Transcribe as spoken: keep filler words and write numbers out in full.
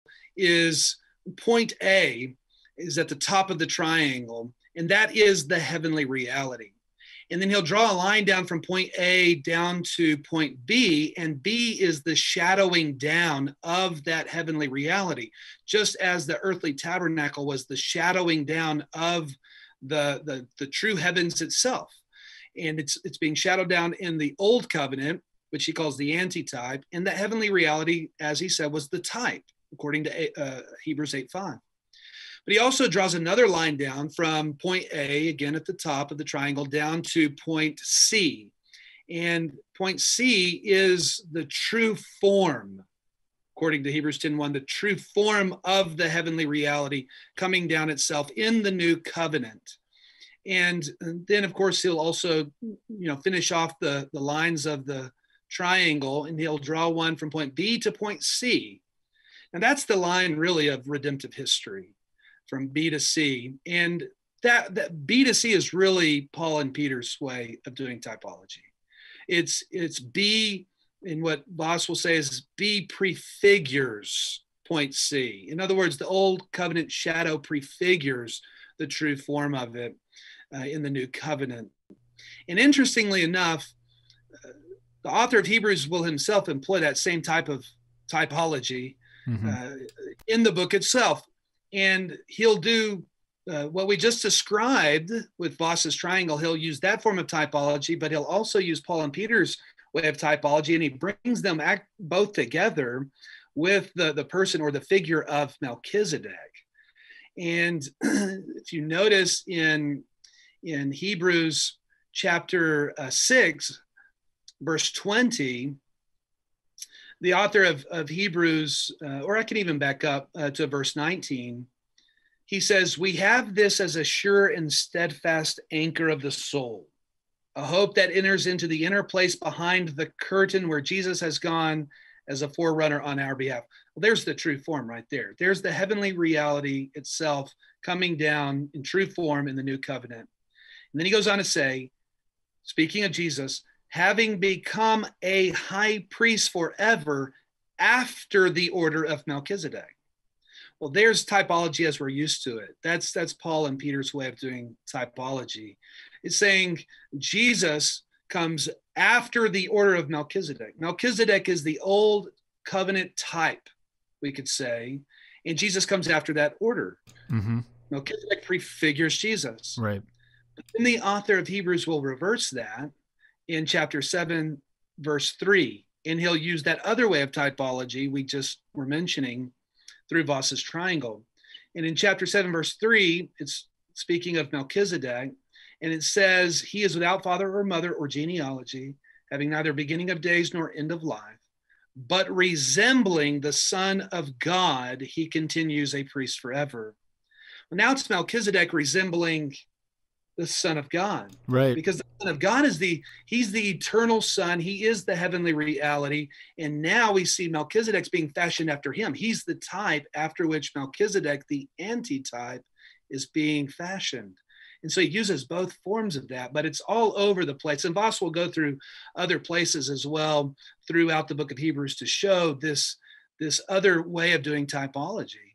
is point A is at the top of the triangle, and that is the heavenly reality. And then he'll draw a line down from point A down to point B, and B is the shadowing down of that heavenly reality, just as the earthly tabernacle was the shadowing down of the, the, the true heavens itself. And it's, it's being shadowed down in the old covenant, which he calls the antitype, and the heavenly reality, as he said, was the type, according to uh, Hebrews eight five. But he also draws another line down from point A, again at the top of the triangle, down to point C. And point C is the true form, according to Hebrews ten one, the true form of the heavenly reality coming down itself in the new covenant. And then, of course, he'll also, you know, finish off the, the lines of the triangle, and he'll draw one from point B to point C. And that's the line, really, of redemptive history, from B to C. And that, that B to C is really Paul and Peter's way of doing typology. It's, it's B, in what Vos will say is B prefigures point C. In other words, the old covenant shadow prefigures the true form of it uh, in the new covenant. And interestingly enough, uh, the author of Hebrews will himself employ that same type of typology mm-hmm. uh, in the book itself. And he'll do uh, what we just described with Vos's triangle. He'll use that form of typology, but he'll also use Paul and Peter's way of typology, and he brings them act both together with the, the person or the figure of Melchizedek. And if you notice in, in Hebrews chapter uh, six, verse twenty, the author of, of Hebrews, uh, or I can even back up uh, to verse nineteen, he says, "We have this as a sure and steadfast anchor of the soul, a hope that enters into the inner place behind the curtain where Jesus has gone as a forerunner on our behalf." Well, there's the true form right there. There's the heavenly reality itself coming down in true form in the new covenant. And then he goes on to say, speaking of Jesus, having become a high priest forever after the order of Melchizedek. Well, there's typology as we're used to it. That's, that's Paul and Peter's way of doing typology. It's saying Jesus comes after the order of Melchizedek. Melchizedek is the old covenant type, we could say, and Jesus comes after that order. Mm-hmm. Melchizedek prefigures Jesus. Right. But then the author of Hebrews will reverse that in chapter seven, verse three, and he'll use that other way of typology we just were mentioning through Vos's triangle. And in chapter seven, verse three, it's speaking of Melchizedek, and it says, "He is without father or mother or genealogy, having neither beginning of days nor end of life, but resembling the Son of God, he continues a priest forever." Well, now it's Melchizedek resembling the Son of God. Right. Because the Son of God is the, he's the eternal Son. He is the heavenly reality. And now we see Melchizedek's being fashioned after him. He's the type after which Melchizedek, the antitype, is being fashioned. And so he uses both forms of that, but it's all over the place. And Vos will go through other places as well throughout the book of Hebrews to show this, this other way of doing typology.